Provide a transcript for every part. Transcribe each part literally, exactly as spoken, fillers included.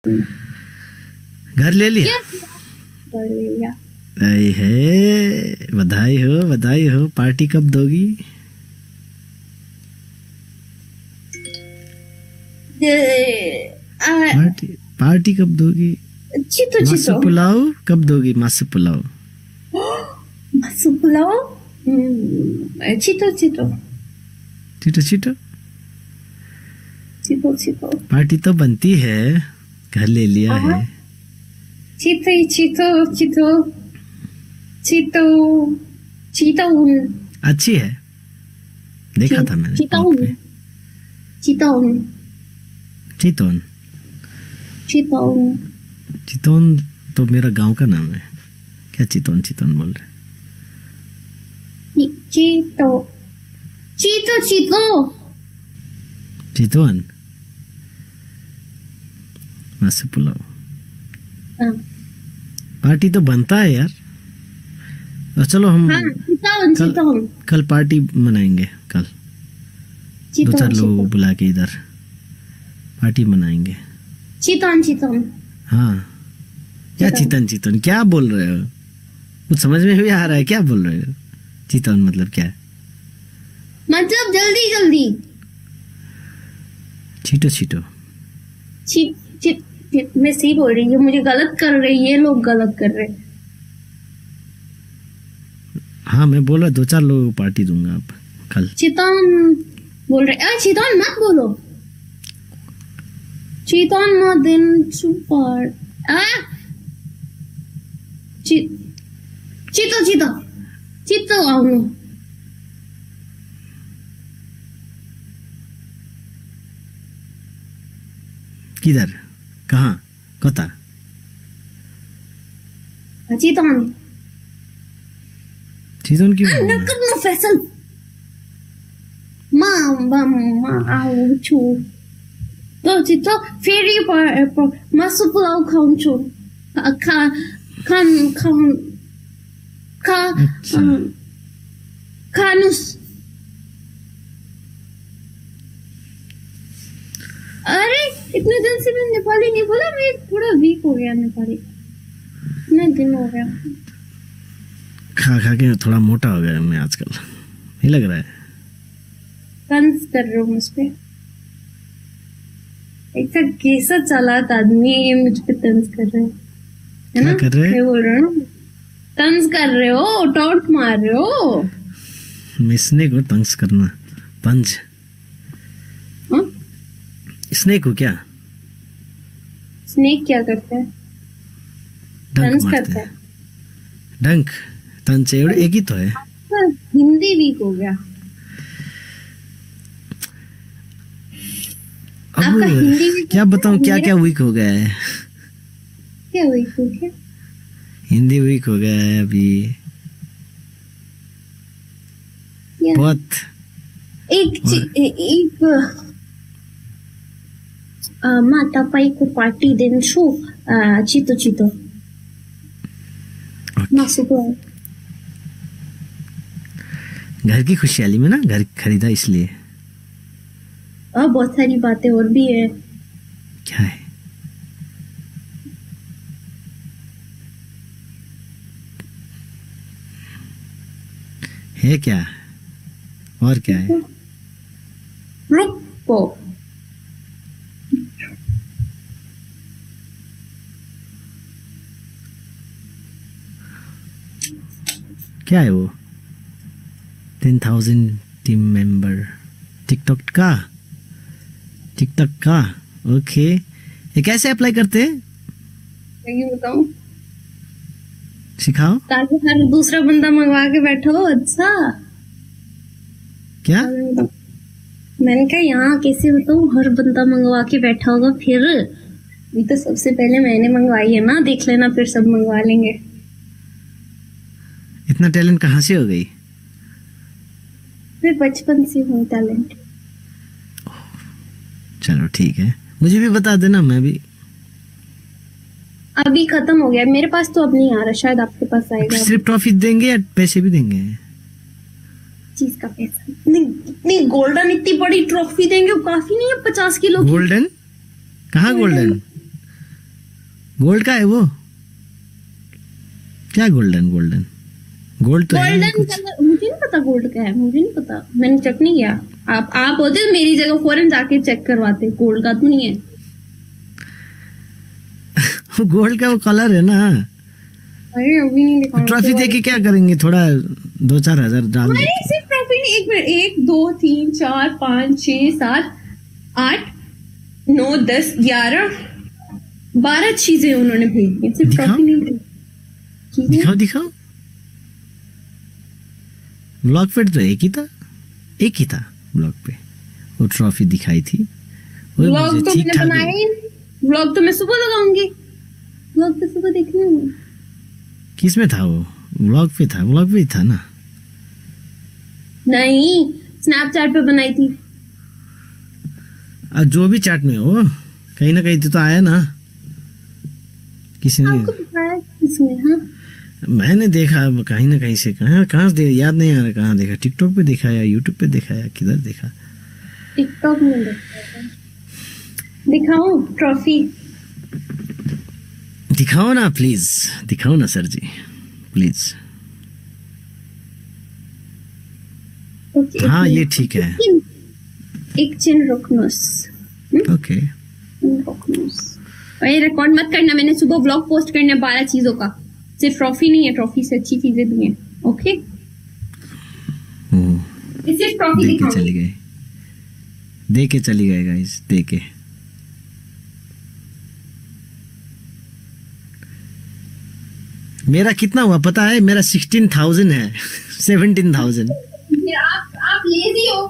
घर ले लिया? कर लिया। अरे है, बधाई हो बधाई हो। पार्टी कब दोगी? पार्टी पार्टी कब दोगी? चितो मासु चितो पुलाव कब दोगी? मासु पुलाव मासु पुलाव चितो चितो चिटो चिटो चितो चितो पार्टी तो बनती है, घर ले लिया है। चितो चितो चितो चितो चितो अच्छी है, देखा था मैंने। चितौन चितौन चितौन चितौन चितौन तो मेरा गांव का नाम है। क्या चितौन चितौन बोल रहे? चितो चितो चितो चितौन मासु पुलाव। पार्टी तो बनता है यार। और चलो हम हाँ, चितौन कल, चितौन कल पार्टी मनाएंगे। कल दो चार लोग बुला के इधर पार्टी मनाएंगे। चितौन चितौन हाँ, क्या चितन चितन क्या बोल रहे हो? कुछ समझ में भी आ रहा है? क्या बोल रहे हो? चितौन मतलब क्या है? मतलब जल्दी जल्दी छीटो छीटो चिट चिट चिट मैं सही बोल रही हूँ, मुझे गलत कर रहे, ये लोग गलत कर रहे। हाँ मैं बोला दो चार लोगों को पार्टी दूंगा अब कल। चितौन बोल रहे। अरे चितौन मत बोलो, चितौन मत दिन सुपर आ चि चितो चितो चितो आउनु किधर? कहाँ? कता? चितौन चितौन क्यों? नकब नो फैसल मा बम मा आउ छु तो चितो फेरि पर पर मासु पुलाव खाउँछु। खा खान खान खा खानुस। अरे इतने दिन से मैं नेपाली नहीं बोला, मैं थोड़ा वीक हो गया नेपाली, इतने दिन हो गया। खा खा के थोड़ा मोटा हो गया मैं आजकल, नहीं लग रहा है? तंज कर रहे हो मुझ पे। एक कैसा चालाक आदमी ये मुझ पे तंज कर रहे हैं, है ना? क्या कर रहे हैं? मैं बोल रहा हूँ तंज कर रहे हो, टॉन्ट मार रहे हो। मिसने को तंज करना, पंज हाँ? स्नेक हो क्या? स्नेक क्या करता है? डंक तंज मारते करता हैं। है। डंक तंज एक ही तो है। आपका हिंदी वीक हो गया। अब आपका हिंदी वीक क्या हो गया, बताऊं क्या मेरा- क्या वीक हो गया है? क्या वीक हो गया? हिंदी वीक हो गया है अभी क्या? बहुत। एक चि- ए- एक अ, मा तपाईँको पार्टी दिन्छु अ, छिटो छिटो मासु पुलाव। घर की खुशहाली में ना घर खरीदा इसलिए। और बहुत सारी बातें और भी है। क्या है? है क्या? और क्या है? रुको क्या है वो? Ten thousand team member TikTok का टिकटॉक का ओके। ये कैसे अप्लाई करते हैं? मैं ये बताऊं, सिखाओ। ताकि हर दूसरा बंदा मंगवा के बैठो। अच्छा क्या? मैंने कहा यहाँ कैसे बताऊं, हर बंदा मंगवा के बैठा होगा फिर। ये तो सबसे पहले मैंने मंगवाई है ना, देख लेना फिर सब मंगवा लेंगे। इतना टैलेंट कहाँ से हो गई? मैं बचपन से हूँ टैलेंट। चलो ठीक है, मुझे भी बता देना, मैं भी। अभी खत्म हो गया मेरे पास, तो अब नहीं आ रहा, शायद आपके पास आएगा। सिर्फ ट्रॉफी देंगे या पैसे भी देंगे? चीज का पैसा इतनी इतनी गोल्डन इतनी बड़ी ट्रॉफी देंगे, वो काफी नहीं है? पचास किलो की। गोल्डन? कहाँ गोल्डन? गोल्ड का है वो? क्या गोल्डन गोल्डन? गोल्ड तो है गोल्डन नहीं कुछ। कलर मुझे नहीं पता गोल्ड का है, मुझे नहीं पता, मैंने चेक नहीं किया। आप आप होते तो मेरी जगह फौरन जाके चेक करवाते, गोल्ड का तो नहीं है। गोल्ड का वो कलर है ना। अरे अभी नहीं दिखा। ट्रॉफी दे के क्या करेंगे? थोड़ा दो चार हजार डाल अरे देते। सिर्फ ट्रॉफी नहीं, एक मिनट, एक दो तीन चार पाँच छह सात आठ नौ दस ग्यारह बारह चीजें उन्होंने भेज दी, सिर्फ दिखाओ। ट्रॉफी नहीं भेजी। चीजें दिखाओ दिखाओ। ब्लॉग पे तो एक ही था, एक ही था ब्लॉग पे, वो ट्रॉफी दिखाई थी। वो व्लॉग मुझे तो ठीक मैंने ठाक बनाया ही नहीं, व्लॉग तो मैं सुबह लगाऊंगी, व्लॉग तो सुबह देखने में। किस में था वो? ब्लॉग पे था, ब्लॉग पे ही था ना। नहीं, स्नैपचैट पे बनाई थी। और जो भी चैट में हो, कहीं ना कहीं तो, तो आया ना किसी ने। आपको दिखाया किसने? हाँ मैंने देखा कहीं ना कहीं से, कहाँ कहाँ से दे- याद नहीं आ रहा कहाँ देखा, टिकटॉक पे देखा या यूट्यूब पे देखा या किधर देखा। टिकटॉक में देखा था। दिखाऊं ट्रॉफी? दिखाओ ना प्लीज, दिखाओ ना सर जी प्लीज। ओके, हाँ एक ये मिनट। ठीक है। एक चिन रुकनुस, ओके रुकनुस। और ये रिकॉर्ड मत करना, मैंने सुबह व्लॉग पोस्ट करना है बारह चीजों का, सिर्फ ट्रॉफी नहीं है, ट्रॉफी से अच्छी चीजें भी हैं। ओके, ओ, सिर्फ ट्रॉफी दे के दिखाऊंगी। चली गई, दे के चली गई गाइस, दे के। मेरा कितना हुआ पता है? मेरा सिक्सटीन थाउजेंड है, सेवनटीन थाउजेंड। ये आप आप लेजी हो।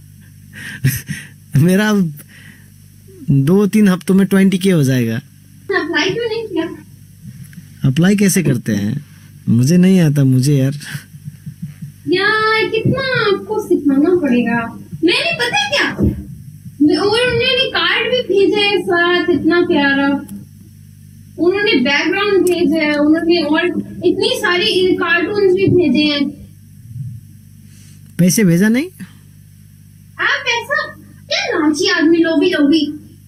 मेरा दो तीन हफ्तों में ट्वेंटी के हो जाएगा। अप्लाई क्यों नहीं किया? अप्लाई कैसे करते हैं? मुझे नहीं आता मुझे यार। यार कितना आपको सिखाना पड़ेगा। मैंने पता है क्या, और उन्होंने कार्ड भी भेजा है साथ, इतना प्यारा। उन्होंने बैकग्राउंड भेजा है, उन्होंने और इतनी सारी कार्टून्स भी भेजे हैं। पैसे भेजा नहीं? आप ऐसा क्या लालची आदमी, लोभी लोभी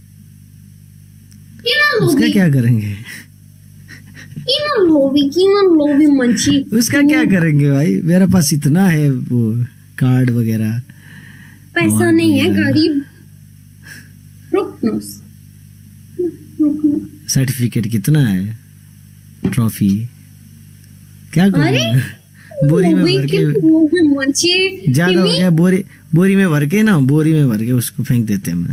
की ना उसका लोभी, क्या करेंगे? की ना लोभी, की ना लोभी मंची। उसका क्या करेंगे भाई? मेरे पास इतना है वो कार्ड वगैरह। पैसा और नहीं है, यार। गरीब। रुकनुस, रुकनुस। सर्टिफिकेट कितना है? ट्रॉफी क्या अरे, करूं? बोरी में भर के लोभी मंची। ज्यादा हो गया, बोरी बोरी में भर के ना, बोरी में भर के उसको फेंक देते हैं। मैं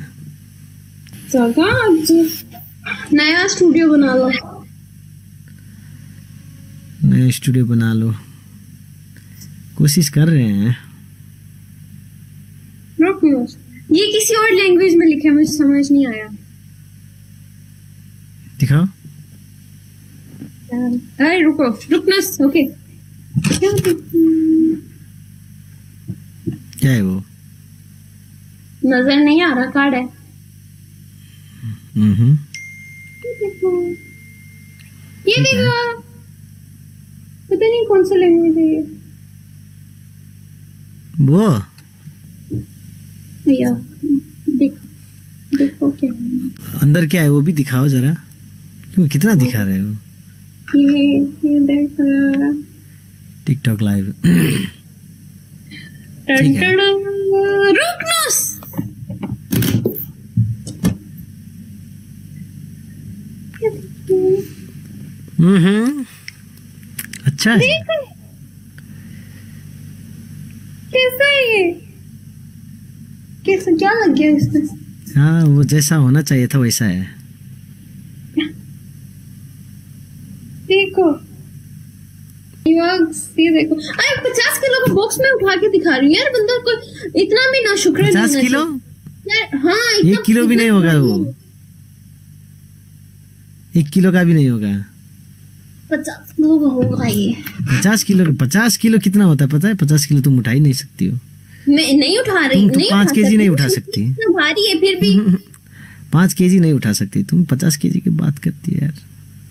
जगह नया स्टूडियो बना लो। नया स्टूडियो बना लो, कोशिश कर रहे हैं। रुकनुस, ये किसी और लैंग्वेज में लिखा है, मुझे समझ नहीं आया। दिखाओ। अरे रुको, रुकनुस। ओके, क्या क्या है वो? नजर नहीं आ रहा, कार्ड है। हम्म ये देखो, पता नहीं कौन सा लैंग्वेज है ये। वो भैया देखो, देखो क्या है। अंदर क्या है वो भी दिखाओ जरा। क्यों, कितना दिखा रहे हो? ये ये देख रहा। TikTok live. टन टन, रुकनुस। हम्म अच्छा है। कैसा है ये? कैसा, क्या लग गया इसमें? हाँ वो जैसा होना चाहिए था वैसा है। देखो ये देखो, अरे पचास किलो का बॉक्स में उठा के दिखा रही हूँ यार, बंदा को इतना भी ना शुक्र नहीं पचास होना किलो? चाहिए। यार हाँ, इतना- एक किलो भी नहीं होगा वो, एक किलो का भी नहीं होगा। पचास किलो का होगा ये। पचास किलो, पचास किलो कितना होता है पता है? पचास किलो तुम उठा ही नहीं सकती हो। मैं नहीं उठा रही, तुम तो नहीं पाँच उठा केजी सकती। नहीं उठा सकती। इतना भारी है फिर भी। पाँच केजी नहीं उठा सकती तुम, पचास केजी की बात करती है यार।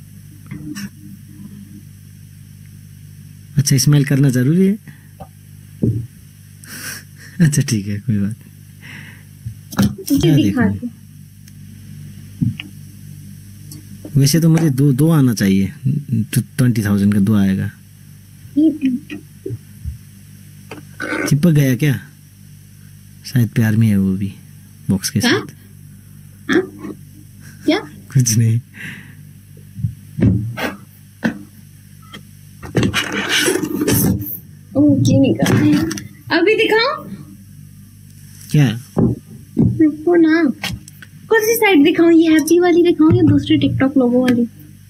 अच्छा स्माइल करना जरूरी है? अच्छा ठीक है, कोई बात नहीं। तुझे क्या दिखा देखूं? दे। वैसे तो मुझे दो दो आना चाहिए, ट्वेंटी थाउजेंड का दो आएगा। चिपक गया क्या? शायद प्यार में है वो भी बॉक्स के हाँ? साथ। हाँ? क्या? कुछ नहीं। ओके निकाल। अभी दिखाओ क्या? रुको ना, कौन सी साइड दिखाऊं? ये हैप्पी वाली दिखाऊं या दूसरी टिकटॉक लोगो वाली?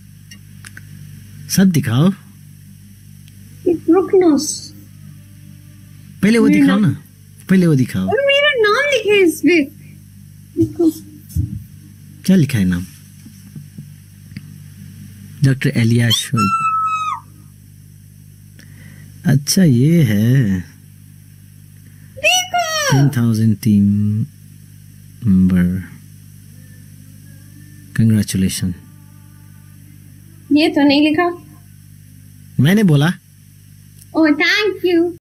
सब दिखाओ। रुकना, पहले वो मेरा दिखाओ नाम- ना, पहले वो दिखाओ। और मेरा नाम लिखे इस पे। देखो क्या लिखा है नाम? डॉक्टर एलिया शोइब। अच्छा ये है। Ten thousand team member, congratulation. ये तो नहीं लिखा। मैंने बोला। Oh thank you.